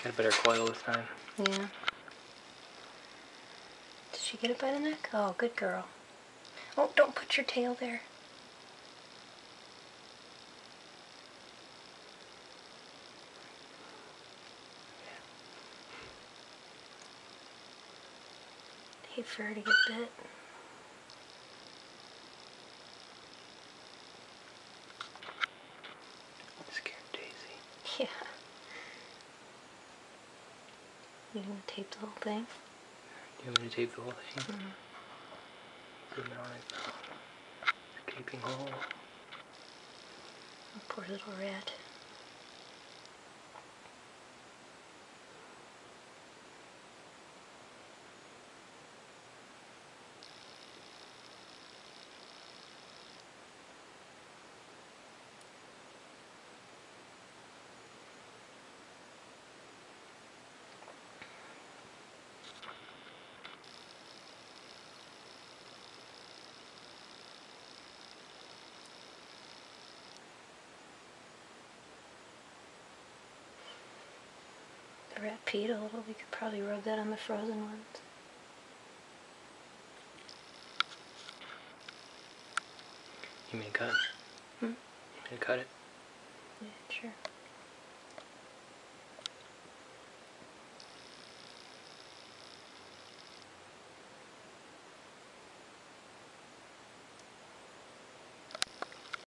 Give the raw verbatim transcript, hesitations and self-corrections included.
Got a better coil this time. Yeah. Did she get it by the neck? Oh, good girl. Oh, don't put your tail there. Hate for her to get bit. Scared Daisy. Yeah. You gonna tape the whole thing? Do you want me to tape the whole thing? Mm-hmm. Zoom in on it. Taping hole. Oh, poor little rat. The rat peed a little. We could probably rub that on the frozen ones. You mean cut? Hmm? You mean cut it? Yeah, sure.